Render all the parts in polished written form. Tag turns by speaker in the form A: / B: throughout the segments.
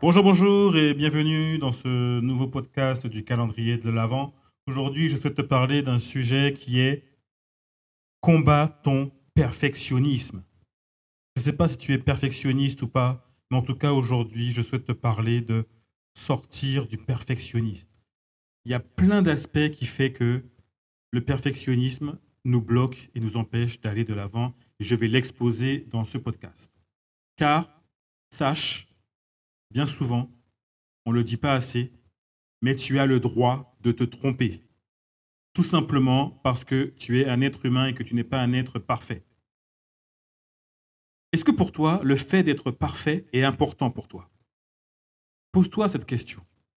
A: Bonjour, bonjour et bienvenue dans ce nouveau podcast du calendrier de l'Avent. Aujourd'hui, je souhaite te parler d'un sujet qui est combat ton perfectionnisme. Je ne sais pas si tu es perfectionniste ou pas, mais en tout cas aujourd'hui, je souhaite te parler de sortir du perfectionnisme. Il y a plein d'aspects qui font que le perfectionnisme nous bloque et nous empêche d'aller de l'avant et je vais l'exposer dans ce podcast. Car, sache, bien souvent, on ne le dit pas assez, mais tu as le droit de te tromper. Tout simplement parce que tu es un être humain et que tu n'es pas un être parfait. Est-ce que pour toi, le fait d'être parfait est important pour toi? Pose-toi cette question.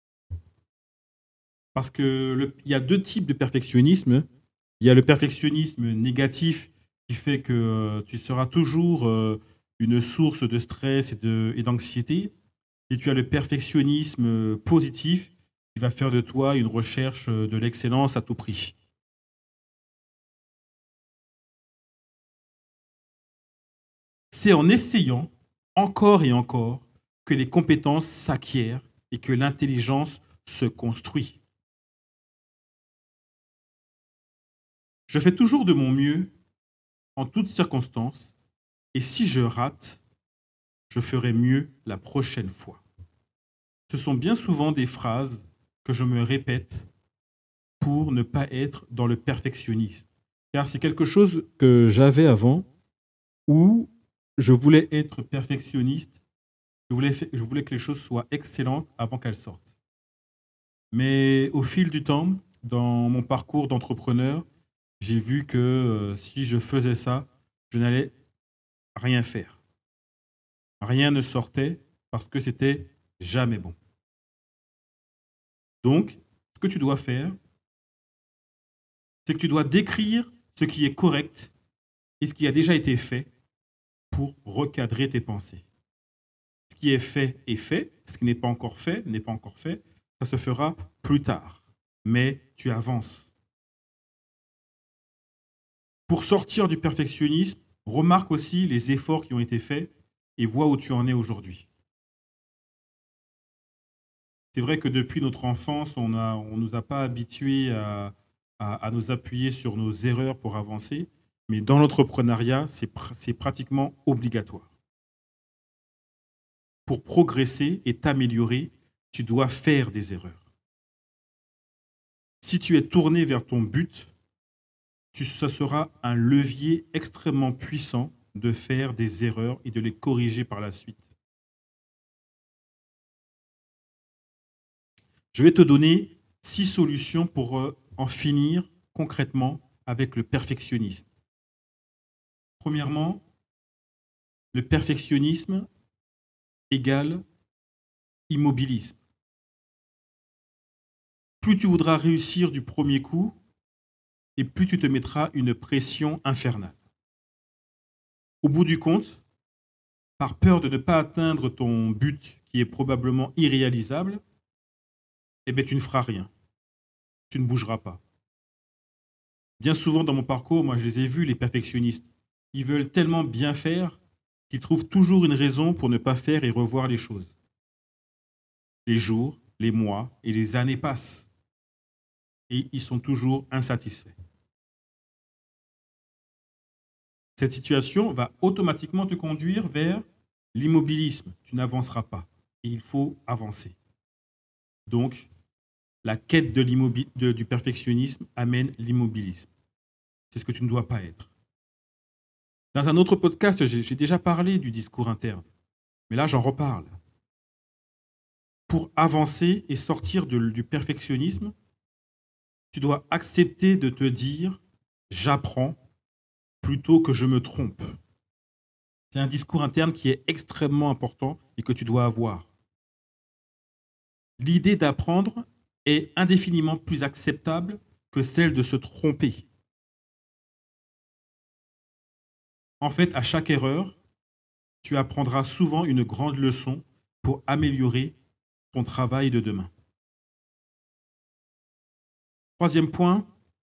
A: Parce que il y a deux types de perfectionnisme. Il y a le perfectionnisme négatif qui fait que tu seras toujours une source de stress et d'anxiété. Et tu as le perfectionnisme positif qui va faire de toi une recherche de l'excellence à tout prix. C'est en essayant encore et encore que les compétences s'acquièrent et que l'intelligence se construit. Je fais toujours de mon mieux en toutes circonstances et si je rate, je ferai mieux la prochaine fois. Ce sont bien souvent des phrases que je me répète pour ne pas être dans le perfectionnisme. Car c'est quelque chose que j'avais avant où je voulais être perfectionniste, je voulais que les choses soient excellentes avant qu'elles sortent. Mais au fil du temps, dans mon parcours d'entrepreneur, j'ai vu que si je faisais ça, je n'allais rien faire. Rien ne sortait parce que c'était jamais bon. Donc, ce que tu dois faire, c'est que tu dois décrire ce qui est correct et ce qui a déjà été fait pour recadrer tes pensées. Ce qui est fait est fait, ce qui n'est pas encore fait n'est pas encore fait, ça se fera plus tard. Mais tu avances. Pour sortir du perfectionnisme, remarque aussi les efforts qui ont été faits et vois où tu en es aujourd'hui. C'est vrai que depuis notre enfance, on ne nous a pas habitués à nous appuyer sur nos erreurs pour avancer, mais dans l'entrepreneuriat, c'est pratiquement obligatoire. Pour progresser et t'améliorer, tu dois faire des erreurs. Si tu es tourné vers ton but, ça sera un levier extrêmement puissant de faire des erreurs et de les corriger par la suite. Je vais te donner 6 solutions pour en finir concrètement avec le perfectionnisme. Premièrement, le perfectionnisme égale immobilisme. Plus tu voudras réussir du premier coup, et plus tu te mettras une pression infernale. Au bout du compte, par peur de ne pas atteindre ton but qui est probablement irréalisable, eh bien, tu ne feras rien. Tu ne bougeras pas. Bien souvent dans mon parcours, moi je les ai vus, les perfectionnistes. Ils veulent tellement bien faire qu'ils trouvent toujours une raison pour ne pas faire et revoir les choses. Les jours, les mois et les années passent et ils sont toujours insatisfaits. Cette situation va automatiquement te conduire vers l'immobilisme. Tu n'avanceras pas et il faut avancer. Donc, la quête du perfectionnisme amène l'immobilisme. C'est ce que tu ne dois pas être. Dans un autre podcast, j'ai déjà parlé du discours interne, mais là j'en reparle. Pour avancer et sortir du perfectionnisme, tu dois accepter de te dire j'apprends plutôt que je me trompe. C'est un discours interne qui est extrêmement important et que tu dois avoir. L'idée d'apprendre est indéfiniment plus acceptable que celle de se tromper. En fait, à chaque erreur, tu apprendras souvent une grande leçon pour améliorer ton travail de demain. Troisième point,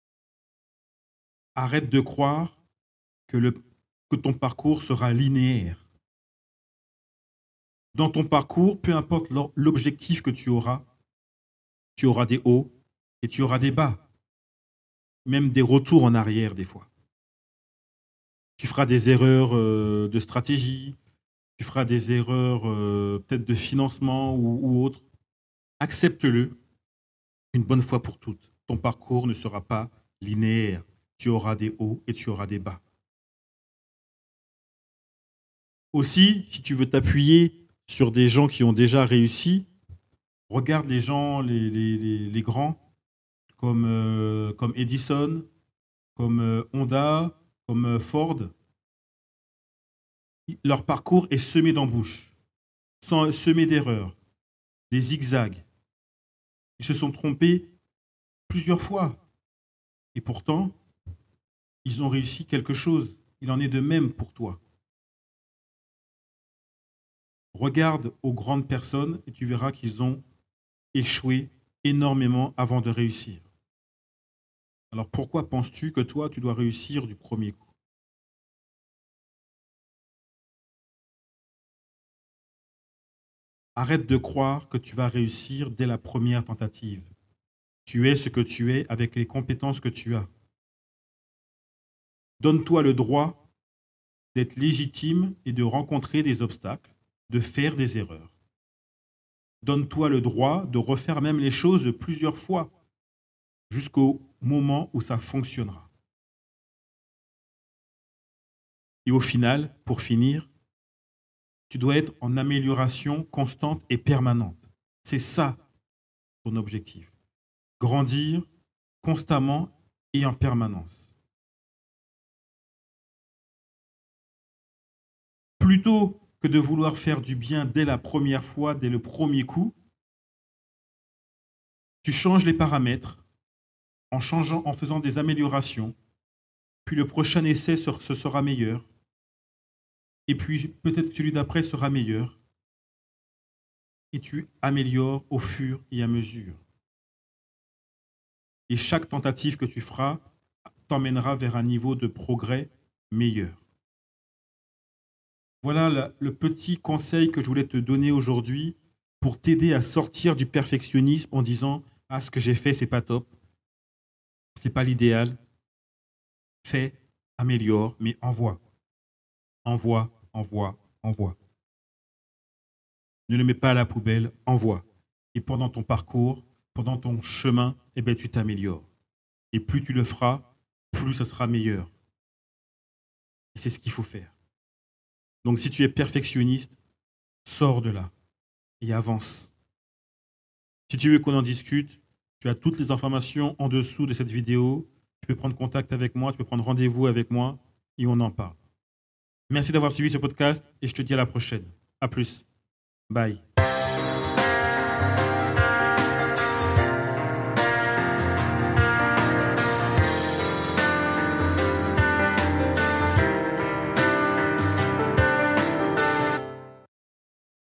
A: arrête de croire que ton parcours sera linéaire. Dans ton parcours, peu importe l'objectif que tu auras des hauts et tu auras des bas, même des retours en arrière des fois. Tu feras des erreurs de stratégie, tu feras des erreurs peut-être de financement ou autre. Accepte-le une bonne fois pour toutes. Ton parcours ne sera pas linéaire. Tu auras des hauts et tu auras des bas. Aussi, si tu veux t'appuyer sur des gens qui ont déjà réussi, regarde les gens, les grands, comme Edison, comme Honda, comme Ford. Leur parcours est semé d'embûches, semé d'erreurs, des zigzags. Ils se sont trompés plusieurs fois. Et pourtant, ils ont réussi quelque chose. Il en est de même pour toi. Regarde aux grandes personnes et tu verras qu'ils ont échoué énormément avant de réussir. Alors pourquoi penses-tu que toi, tu dois réussir du premier coup? Arrête de croire que tu vas réussir dès la première tentative. Tu es ce que tu es avec les compétences que tu as. Donne-toi le droit d'être légitime et de rencontrer des obstacles, de faire des erreurs. Donne-toi le droit de refaire même les choses plusieurs fois jusqu'au moment où ça fonctionnera. Et au final, pour finir, tu dois être en amélioration constante et permanente. C'est ça ton objectif. Grandir constamment et en permanence. Plutôt que de vouloir faire du bien dès la première fois, dès le premier coup, tu changes les paramètres en faisant des améliorations, puis le prochain essai ce sera meilleur, et puis peut-être que celui d'après sera meilleur, et tu améliores au fur et à mesure. Et chaque tentative que tu feras t'emmènera vers un niveau de progrès meilleur. Voilà le petit conseil que je voulais te donner aujourd'hui pour t'aider à sortir du perfectionnisme en disant ah, ce que j'ai fait, c'est pas top, c'est pas l'idéal. Fais, améliore, mais envoie. Envoie, envoie, envoie. Ne le mets pas à la poubelle, envoie. Et pendant ton parcours, pendant ton chemin, eh ben, tu t'améliores. Et plus tu le feras, plus ça sera meilleur. Et c'est ce qu'il faut faire. Donc si tu es perfectionniste, sors de là et avance. Si tu veux qu'on en discute, tu as toutes les informations en dessous de cette vidéo. Tu peux prendre contact avec moi, tu peux prendre rendez-vous avec moi et on en parle. Merci d'avoir suivi ce podcast et je te dis à la prochaine. À plus. Bye.